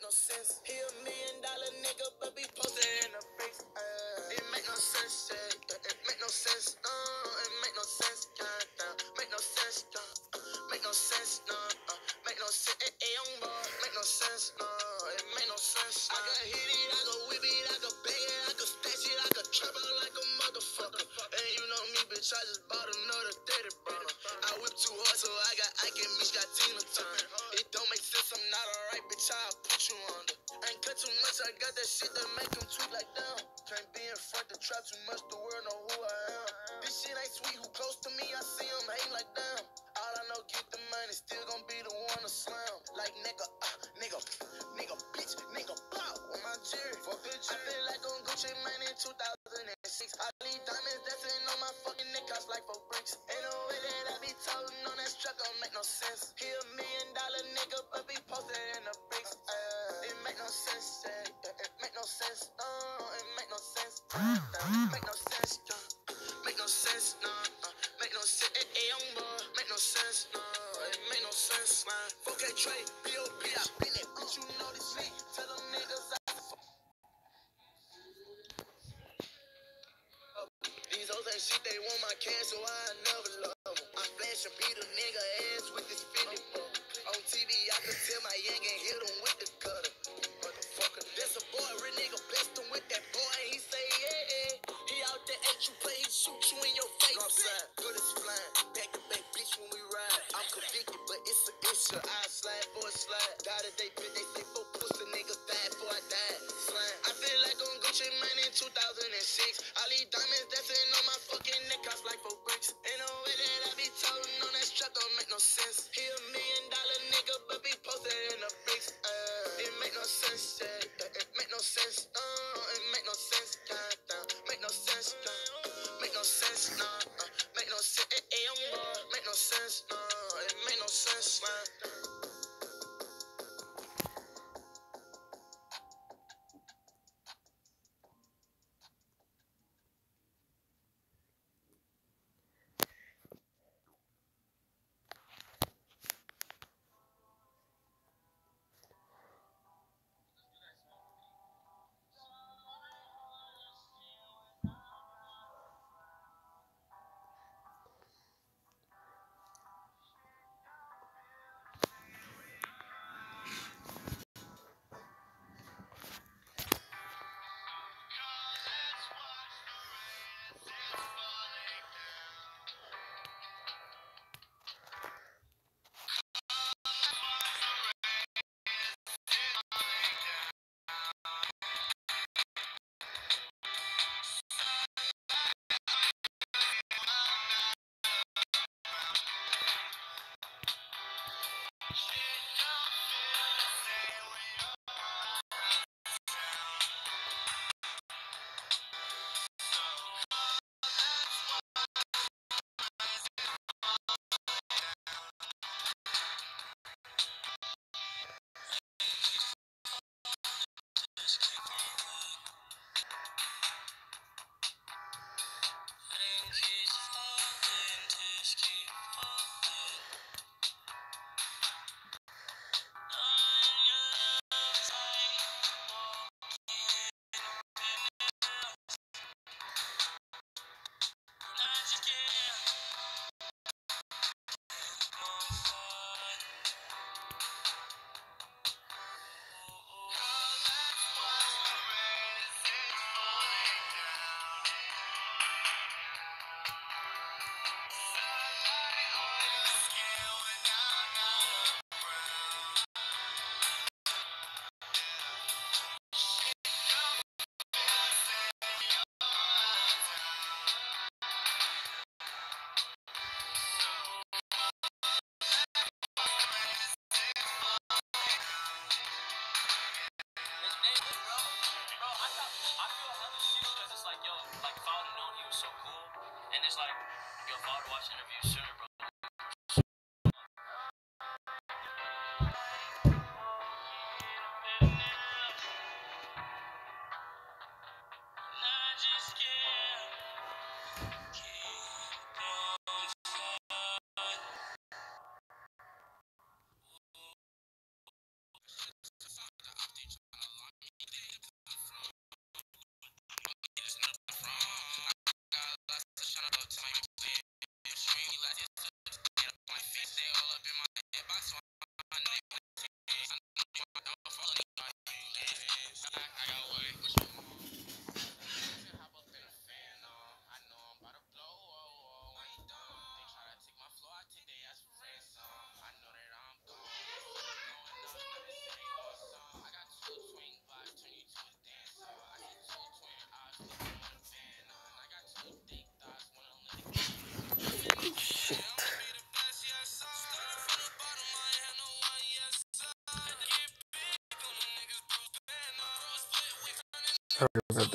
no sense. He $1 million nigga, but be posted in the bricks. It make no sense, it make no sense. It make no sense, make no sense, make no sense, make no sense. Young boy, make no sense, it make no sense. I can hit it, I can whip it, I can bang it, I can stash it, I can trap out like a motherfucker. And you know me, bitch, I just bought another 30, bro. I whip too hard, so I got Ike and Mitch got Tina Turner. It don't make sense, I'm not alright, bitch, I'll put you under. I ain't cut too much, I got that shit that make them tweet like damn. Can't be in front to trap too much, the world know who I am. This shit ain't sweet, who close to me, I see them hate like damn. All I know, get the money, still gon' be the one to slam. Like nigga, nigga, bitch, nigga, blow on my jury. Fuck the jury. I feel like on Gucci Mane in 2006. I leave diamonds dancing on my fucking neck, cost like 4 bricks. Ain't no way that I be toting on that truck, don't make no sense. He $1 million nigga, but be posted in the bricks. It make no sense, it make no sense, it make no sense, make no sense, make no sense, make no sense, young boy, make no sense, it make no sense, man. 4K Trey, B.O.B. I been it, bitch, you know this me. Tell them niggas these hoes ain't shit, they want my cash, so I never love them. I flash and beat a nigga ass with this Fendi bro. On TV, I could tell my yank and hit him with the cutter. Motherfucker, that's a boy, real nigga blessed him with that boy, and he say, yeah. He out there at you play, he shoot you in your face. Outside, good as flying, back to back, bitch, when we ride. I'm convicted, but it's a issue. I slide for a slide. Die today, bitch, they say 4 pussy niggas died before I died. Slime. I feel like on Gucci Mane in 2006. I leave diamonds dancing on my fucking neck, cost like 4 bricks. Ain't no way that I be toting on that truck, don't make no sense. He $1 million nigga, but be posted in the bricks. It make no sense, it make no sense, it make no sense, make no sense, make no sense, make no sense, young boy, make no sense, it make no sense, man.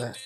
that.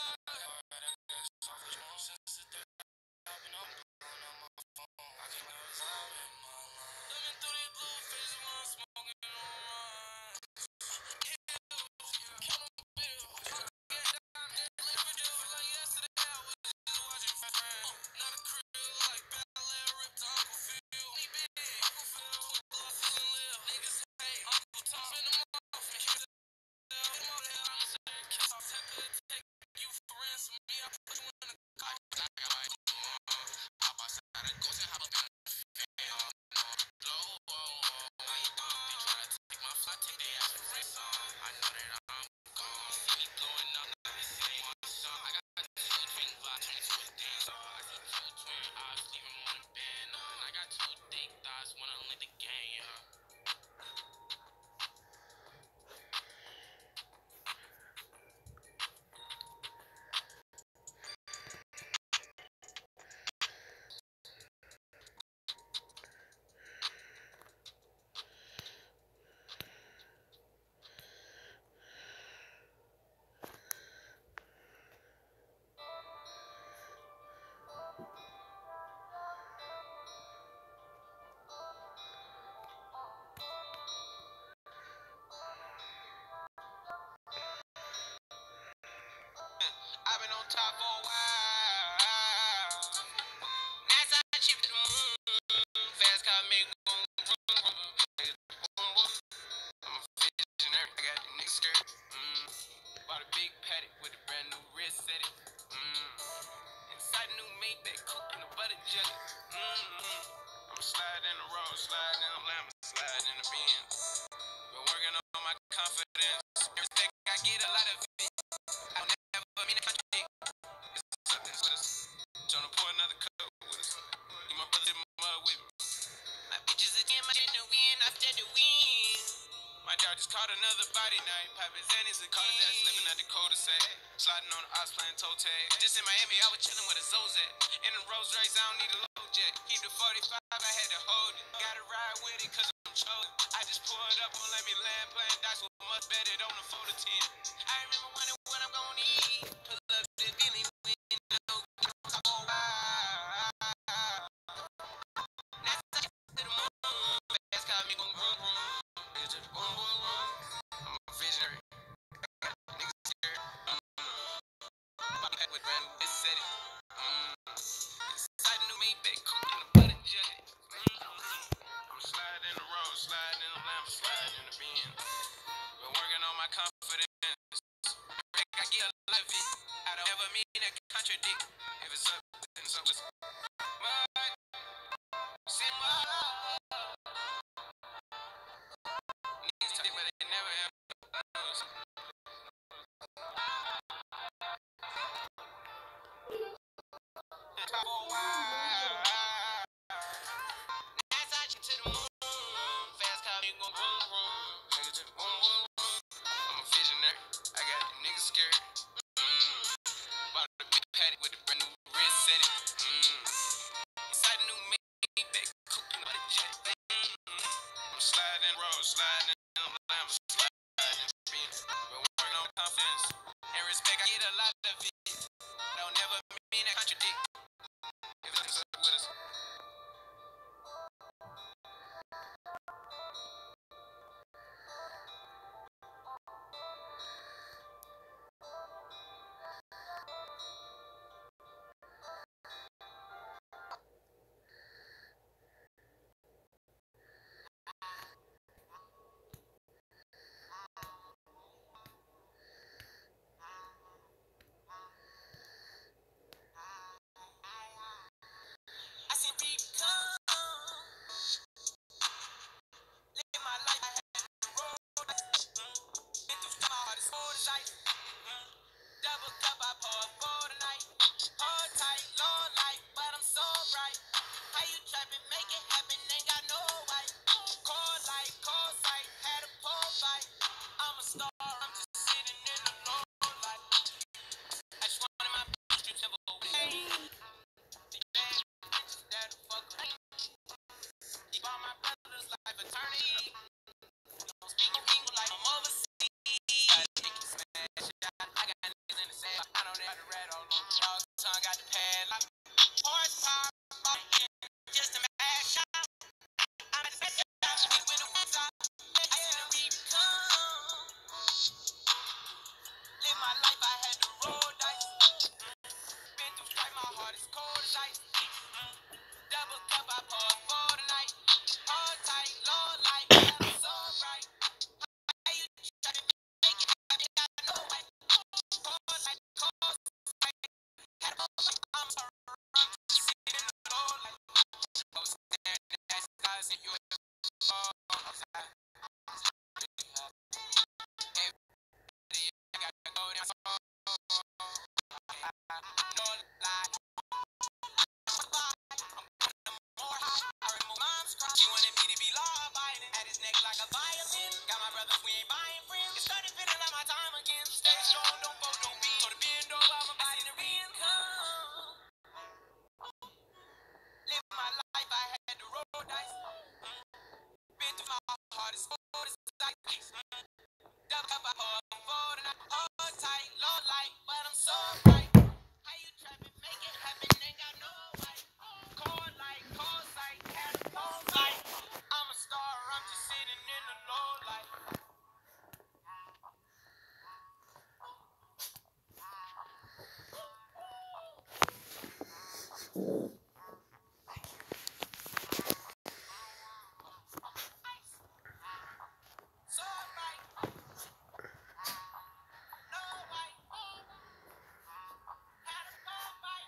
I've been on top for a while. NASA chip to the moon. Fast car make boom, boom, boom, boom. I'm a visionary. I got the niggas scared. Bought a big paddock with a brand new wrist set it. Inside a new Maybach coupe and a butter jelly. I'm sliding in the road, sliding in the Lambo, sliding in the Benz. Been working on my confidence. Everything I get a lot of it. I never mean to contradict. Something's with us. Tryna pour another cup with us. You my brother in my mud with me. My bitches again, my genuine, after the win. My dog just caught another body night. Poppin' Xannies again. Caught his ass slipping at the cul-de-sac. Sliding on the ops playing toe tag. Just in Miami, I was chillin' with a Zozak. In the Rolls Royce, I don't need a low jet. Keep the 45, I had to hold it. Gotta ride with it, cause I'm chosen. I just pulled up, won't let me land. Playing dice with much better on the 4 to 10. I remember wondering what I'm gon' need. Pull up the Bentley with no top on wide. Now it's like to the moon. Fast car me boom, boom, boom. Niggas just boom, boom, boom. I'm a visionary. Niggas scared. My pack with brand new bitch set it. Inside a new Maybach coupe and a butter jelly. I'm sliding in the road, sliding in the Lambo, sliding in the Benz. Been working on my confidence. I get a lot of it. I don't ever mean to contradict. If it's up, then it's up. But, see my love. Niggas talk, but they never have knows. Top for a while. Nights I chip to the moon. Fast car, me gon' boom, boom. Niggas just boom, boom, boom. I'm a visionary. I got the niggas scared. Bought a big paddock with a brand new wrist set it. Inside a new Maybach coupe and a jet. I'm sliding road, sliding in the Lambo, sliding in the Benz. Tongue got the pad like horsepower. Just a mad shot. I'm at the best shot. When the woods out, I had to become. Live my life, I had to roll dice. Been through strife, my heart is cold as ice. Double cup, I pour for the night. Hold tight, low light, yeah, I'm so right. How you try to make it happen? Got no way. Cold like cold, like had a I'm sitting in the low light. I was staring at that sky, said you were outside. I gotta go down so no lie. She wanted me to be law-abiding. At his neck like a violin. Got my brothers, we ain't buying friends. It started feeling like my time again. Stay strong, don't fold, don't be. So the bend over, I'm about to income. Live my life, I had to roll dice. Been through my heart, it's cold as ice. Double up, I pour and I hold tight, low light, but I'm so bright. How you trapping, make it happen, ain't got no white. Cold light, cold sight, had a cold light. I'm a star, I'm just sitting in the low light. So bright, no white. Had a cold light.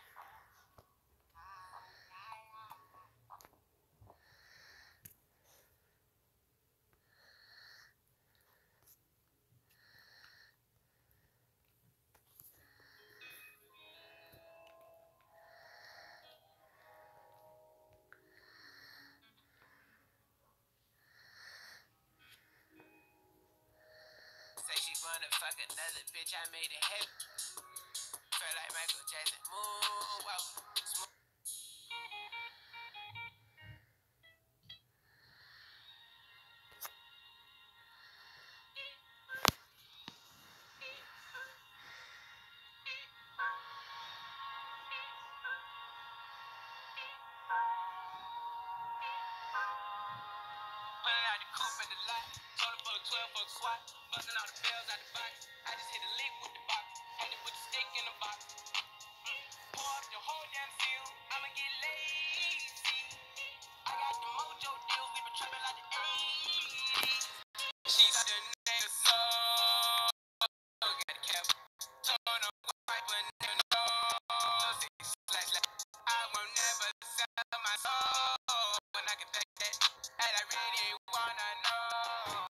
Say she wanna fuck another bitch, I made it happen. Feel like Michael Jackson, moonwalk. Pulling out the coupe at the lot, told her for a 12 for a squat, busting all the bells out the box. I just hit a lick with the box, had to put the stick in the box. Pour up the whole damn field, I'ma get lazy. I got the mojo deals, we been trapping like the 80s. She's the nigga so got kept. Told her wipe a nigga nose. I will never sell my soul when I get back that. And I really wanna know.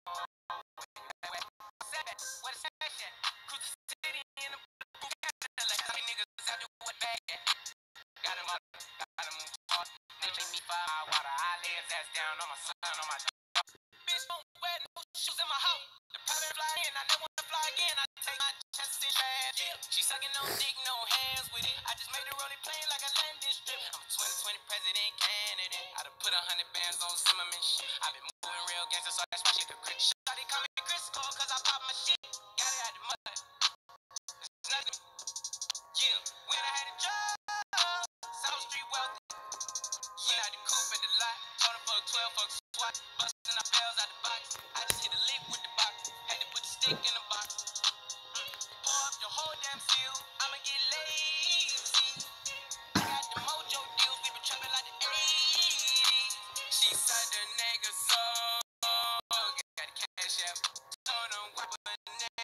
What is that shit? Cruise the city in the like how many niggas out there with bad. Got him up, got him hard. They take me 5 mile water. I lay his ass down on my son, on my dog. Bitch don't wear no shoes in my house. The private fly in, I never wanna fly again. I take my chest in trash. She sucking no dick, no hands with it. I just made her roll it plain like a landing strip. I'm a 2020 president candidate. I done put 100 bands on Zimmerman shit. I been moving real gangster, so that's my shit. The crit shit. They call me Chris Cole, cause I pop my shit. Got it out the mud. It's nothing. Yeah, when I had a job, South Street wealthy. Yeah, I the coupe at the lot. Told her for a 12 for a squat. Busting our bells out the box. I just hit a lick with the box. Had to put the stick in the box. Pour up the whole damn field. I'ma get lazy. I got the mojo deals. We been trapping like the 80s. She said the nigga so got the cash out. Told him wipe a nigga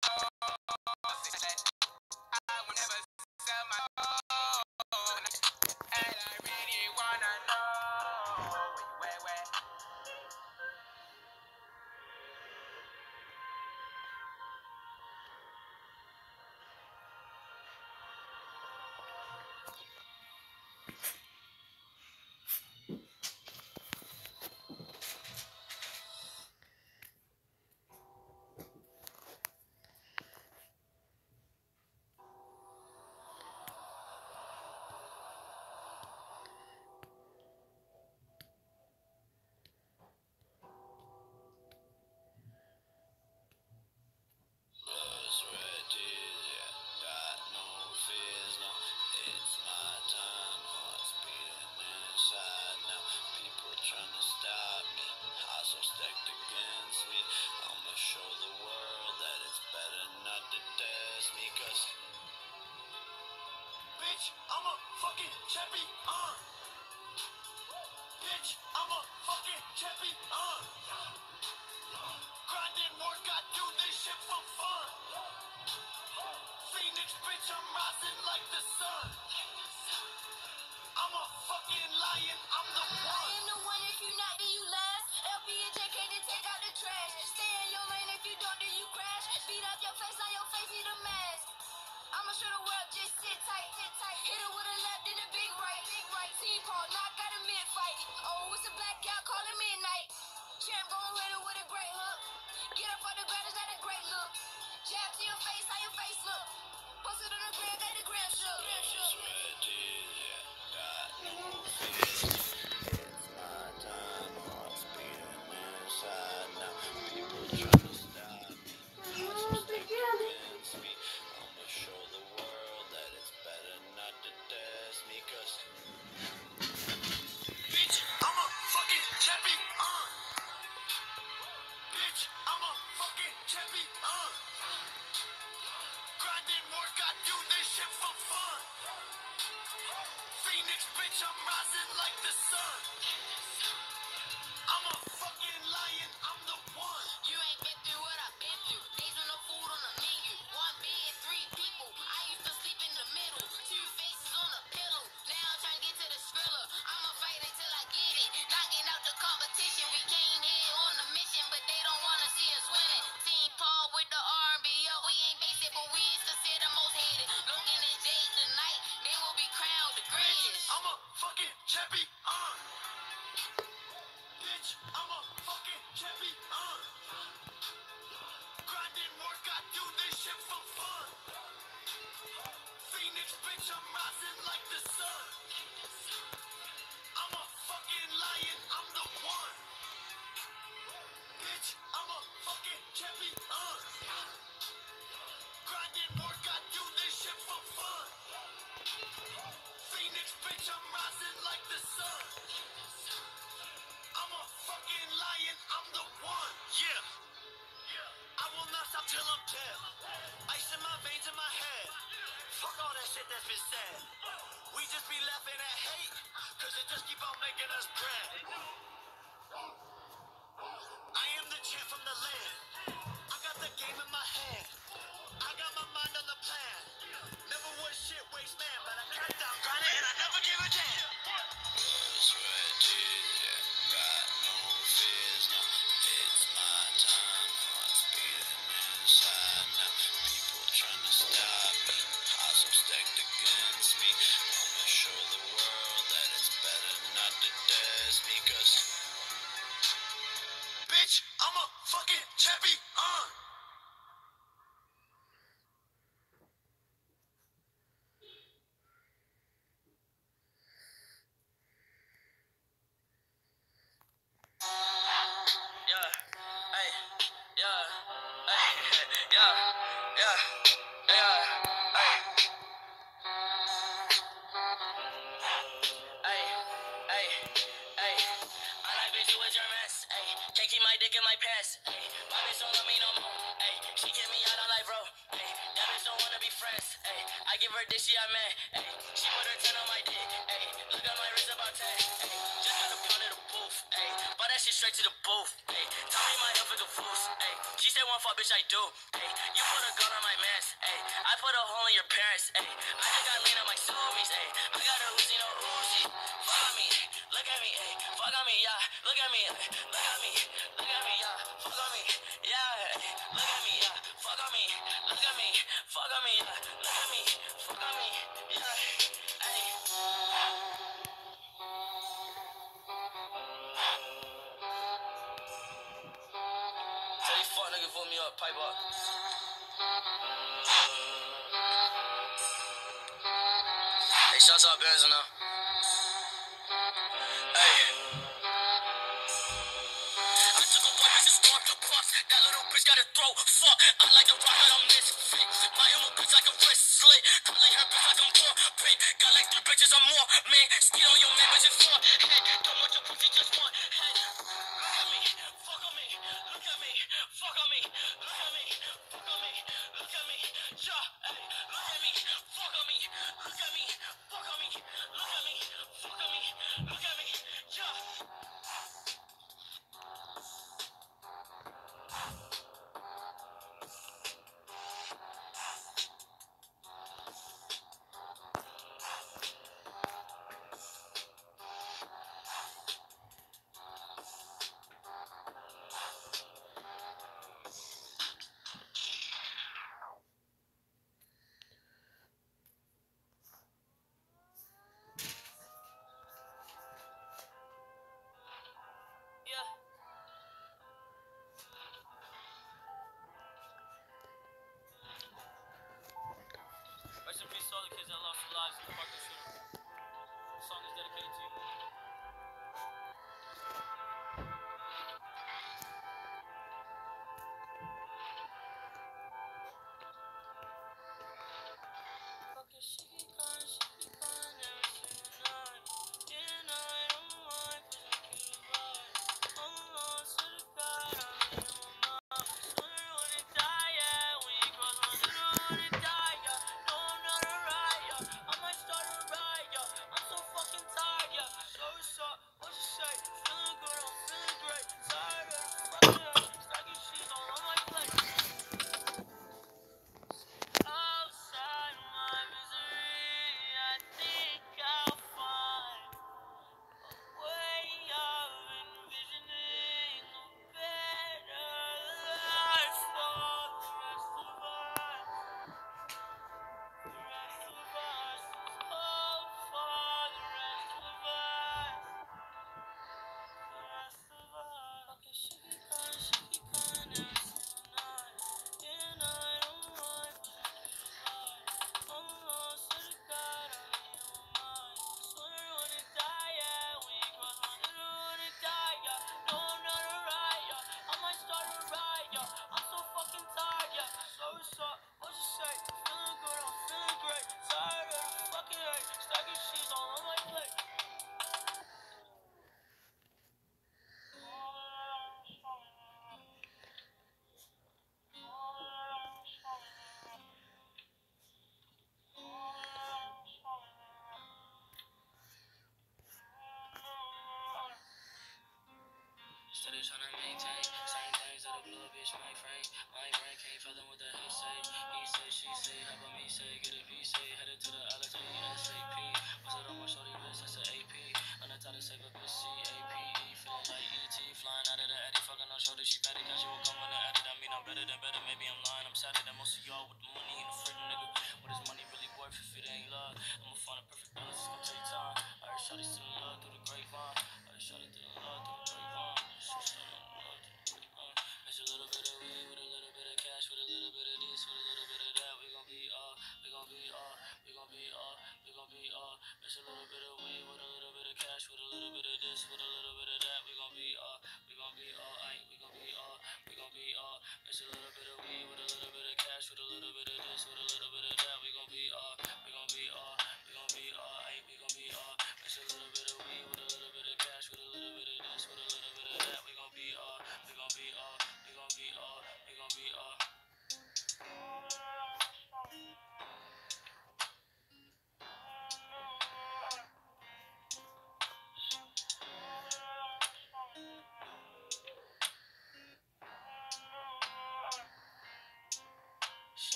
nose. I will never sell my soul. And I really wanna know where. because, bitch, I'm a fucking champion. Bitch, I'm a fucking champion. Grinding work, I do this shit for fun. Phoenix, bitch, I'm rising like the sun. I'm a fucking lion, I'm the one. I am the one, if you not, then you last. LP and JK to take out the trash. Stay in your lane, if you don't, then you crash. Beat up your face, on your face, need a mask. I'ma show the world, just sit tight, sit tight. Hit her with a left and a big right, big right. Team Paul, knock out a mid-fight. Oh, it's a blackout, call it midnight. Champ gon' hit her with a great hook. Get up on the ground, it's not a great look. Jab to your face, how your face look. Post it on the gram, got the gram shook. Phoenix, bitch, I'm rising like the sun. I'm a fucking lion, I'm the one. You ain't been through what I've been through. Days with no food on the menu. One bed, three people. I used to sleep in the middle. Two faces on a pillow. Now I'm trying to get to the skrilla. I'ma fight until I get it. Knocking out the competition. We came here on a mission, but they don't wanna see us winning. Team Paul with the R&B. Yo, we ain't basic, but we is considered most hated. Looking at Jade tonight, they will be crowned the greatest. I'm a fucking champion. Bitch, I'm a fucking champion. Grinding work, I do this shit for fun. Phoenix, bitch, I'm rising like the sun. I'm a fucking lion, I'm the one. Bitch, I'm a fucking champion. Grinding work, I do this shit for fun. Phoenix, bitch, I'm rising like the sun. I'm a fucking lion, I'm the one. Yeah. I will not stop till I'm dead. Ice in my veins in my head. Fuck all that shit that's been said. We just be laughing at hate, cause it just keep on making us bread. I am the champ from the land. I got the game in my hand. I got my mind on the plan. Never was shit waste man, but I kept down grinding and I never give a damn. Bitch, I'm a fucking champion. Can't keep my dick in my pants. My bitch don't love me no more. She kick me out on life, bro. That bitch don't wanna be friends. I give her dick, she a man. She put her 10 on my dick. Look at my wrist about 10. Just got a pound of the booth. Bought that shit straight to the booth. Tell me my health is a fool. She said one fuck, bitch, I do. You put a gun on my mans. I put a hole in your parents. I just got lean on my zoomies. I got a Uzi, no Uzi. Fuck on me, look at me. Fuck on me, yeah. Look at me, look at me. Look at me, yeah. Fuck on me, yeah. Look at me, yeah. Fuck on me, look at me. Fuck on me, yeah. Look at me, fuck on me, yeah. Tell these fuck niggas vote me up, pipe up. Hey, shout out Benz now. That little bitch got a throat, fuck. I like the rock, but I'm misfit. My own bitch like a wrist slit. Curly hair bitch like I'm poor, pink. Got like 3 bitches, I'm more, man. Steal on your man, bitch, it's 4. Hey, don't want your pussy, just one. Hey, look at me, fuck on me. Look at me, fuck on me. Look at me, fuck on me. Look at me, yeah, hey. bitch mainframe. My brain can't fathom what the hell say. He say, she say, how about me say? Get a V say, headed to the islands ASAP. What's it on my shorty wrist? That's an AP. On the top to save a bitch CAPE. Feeling like ET, flying out of the Eddie. Fucking on shoulder, she fatty, cause she won't come when I added. I mean, I'm better than better, maybe I'm lying. I'm sadder than most of y'all with the money and the freedom, nigga. What is money really worth if it ain't love? I'ma find a perfect balance, it's gonna take time. I heard shawty still in love through the grapevine. I heard shawty still in love through the grapevine. She still in love through the grapevine. It's a little bit of weed with a little bit of cash, with a little bit of this, with a little bit of that. We gon' be all, we gon' be all, we gon' be all, we gon' be all. It's a little bit of weed with a little bit of cash, with a little bit of this, with a little bit of that. We gon' be all, we gon' be all, aight, we gon' be all, we gon' be all. It's a little bit of weed with a little bit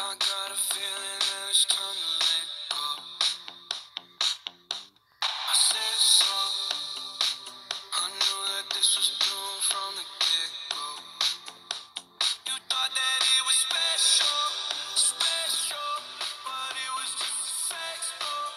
I got a feeling that it's time to let go. I said so. I knew that this was doomed from the get-go. You thought that it was special, special, but it was just a sex door,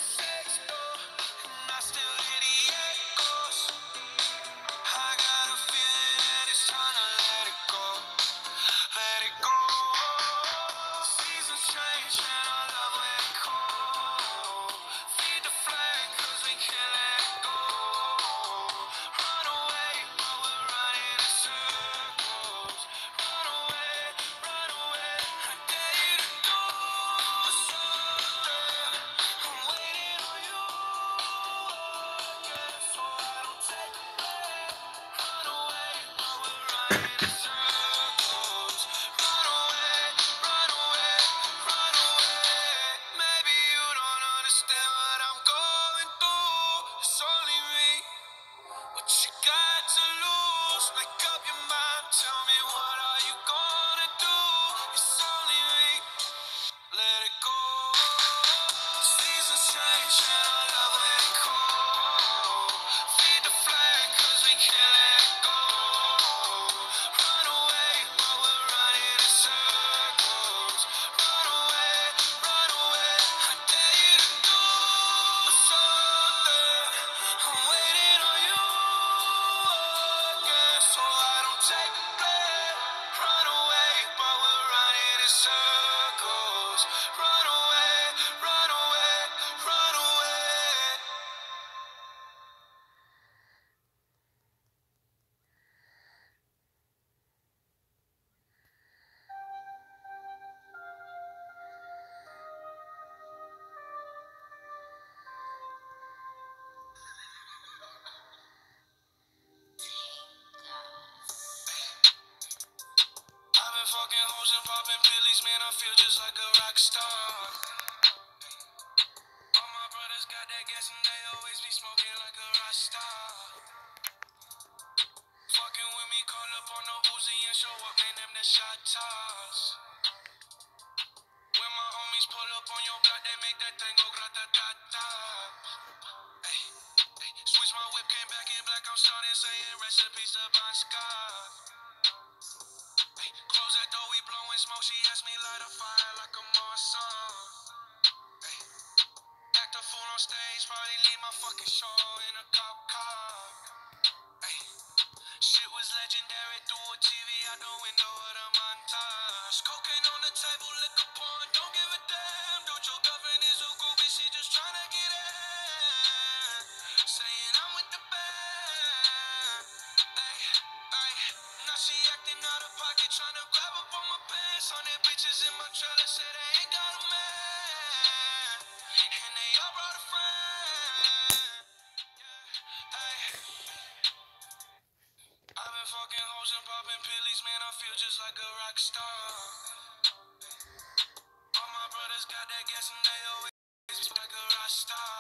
and I still hear the echoes. I got a feeling that it's time to let it go, let it go. Seasons change and I love when it cold. Feed the flame 'cause we can't let it go. Run away, but we're running in circles. Run away, I dare you to do something. I'm waiting on you again, so I don't take a breath. Run away, but we're running in circles. Run away, run away, run away. Maybe you don't understand what I'm going through. It's only me. What you got to lose? Make up your mind. Tell me what are you gonna do? It's only me. Let it go. Seasons change and I love when it cold. Feed the flame 'cause we can't let it go. Run away, but we're running in circles. Run away, I dare you to do something. I'm waiting on you again, so I don't take a breath. Run away, but we're running in circles. Run away, run away, run away. I've been fucking hoes and popping pillies, man, I feel just like a rock star. All my brothers got that gas and they always be smoking like a rock star. Fucking with me, call up on the Uzi and show up, man, them the shot toss. When my homies pull up on your block, they make that thing go grata-ta-ta. Ay, ay. Switch my whip, came back in black, I'm starting saying recipes to Bon Scott. Ay, close that door, we blowing smoke, she asked me light a fire like a Marsan. Ay, act a fool on stage, probably leave my fucking show in a cop car. Ay, shit was legendary through a TV out the window of the montage. Cocaine on the table, liquor porn, don't give a damn. Dude, your girlfriend is a groupie, she just tryna get in. Saying I'm with the band. Ay, ay. Now she acting out of pocket, tryna grab up on my pants. On their bitches in my trailer, say they ain't got a man. And they all brought a friend. Yeah, ay. I've been fucking hoes and popping pillies, man, I feel just like a rock star. All my brothers got that gas and they always be like a rock star.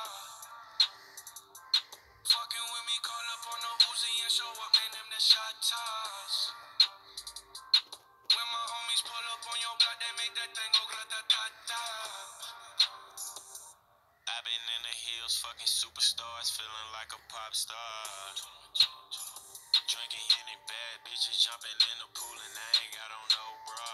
Fucking with me, call up on the Uzi and show up, man, them the shot toss. When my homies pull up on your block, they make that thing go grata-ta-ta. I've been in the hills, fucking superstars, feeling like a pop star. Drinking any bad bitches, jumping in the pool and I ain't got on no bra.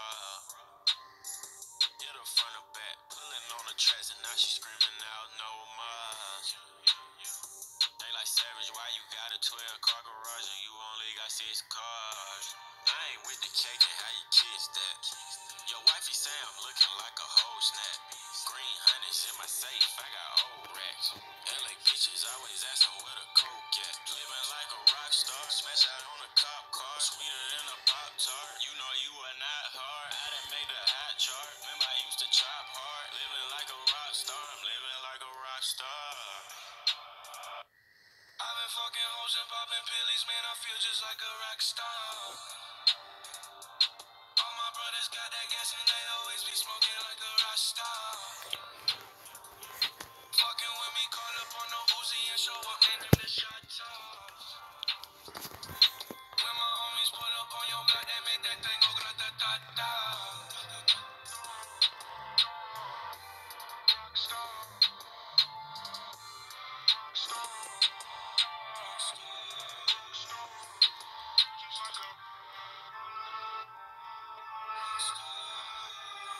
Hit her front or back, pulling on the tracks and now she screaming out no more. They like Savage, why you got a 12-car garage and you only got 6 cars? I ain't with the cake and how you kiss that. Your wifey say I'm looking like a whole snap. Green honey's in my safe, I got old racks. LA bitches always asking where the coke at. Living like a rock star, smash out on a cop car, sweeter than a Pop Tart. You know you are not hard, I done made the hot chart. Remember I used to chop hard, living like a rock star. I'm living like a rock star. I've been fucking hoes and popping pillies, man, I feel just like a rock star. All my brothers got that gas and they always be smoking like a rock star. Fucking with me, call up on the Uzi and show up, man, them the shot toss. When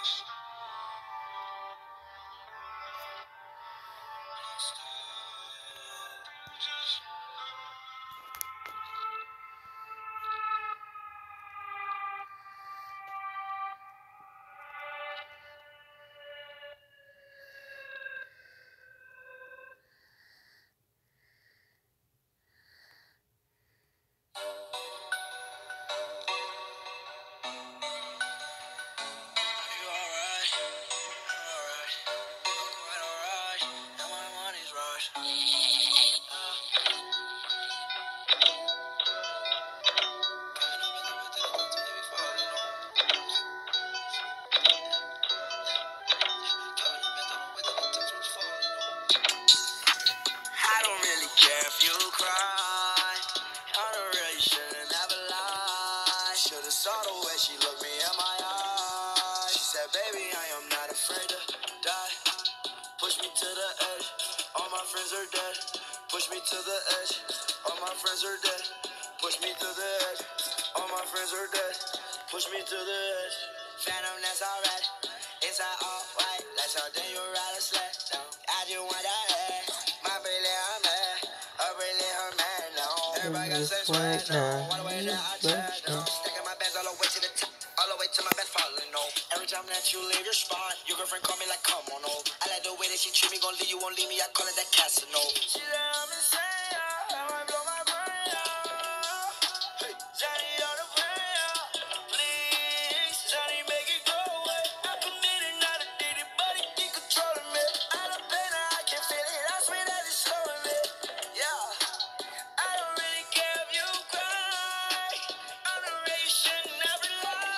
I don't really care if you cry. I don't really shouldn't ever lie. Should've saw the way she looked me in my eyes. She said, baby, I am not afraid to die. Push me to the edge. All my friends are dead. Push me to the edge. All my friends are dead. Push me to the edge. All my friends are dead. Push me to the edge. Phantom, that's alright. Inside all white. Like something you ride a sled down. I just want that head. My belly, I'm mad. Up really her man now. Everybody got sex right now. All the way down, I check down. Stacking my bands all the way to the top. All the way to my bed falling over. Every time that you leave your spot, your girlfriend call me like, come on over. I like the way that she treat me, gon' leave you, won't leave me. I call it that Casanova. She said I'm insane, I might blow my brain out. Hey, Johnny on the brain out. Please, Johnny, make it go away. I committed, not addicted, but he keep controlling me. Out of pain, I can feel it. I swear that it's slowing me. Yeah. I don't really care if you cry. I'm the race, should never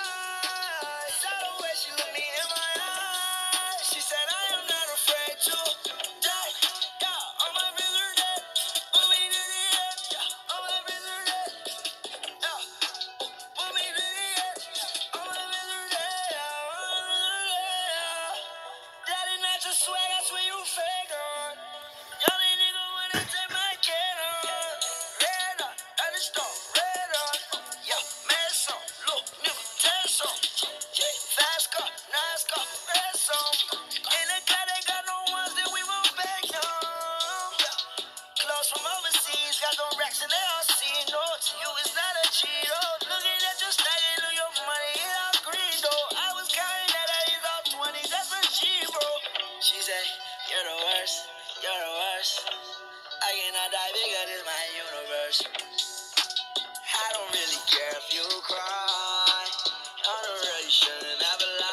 lie. Saw the way she looked me in my eyes. She said I am not afraid to die. Yeah, all my friends are dead. Put me to the edge. Yeah, all my friends are dead. Yeah, put me to the edge. All my friends are dead. Yeah, all my friends are dead. Yeah. That is not your swag, I swear you fake on. Y'all ain't nigga wanna take my can on. Red on, at the store, red on. Yeah, man, some, look, nigga, test some. Yeah, fast car, nice car, red some. In the car, they got no ones that we won't back on. Clothes from overseas, got them racks and they all see. No, to you it's not a cheat. Oh, looking at your stacking of your money, it all green though. I was counting that I is all 20, that's a G, bro. She said, you're the worst, you're the worst. I cannot die bigger than my universe. I don't really care if you cry. I don't really shouldn't ever lie.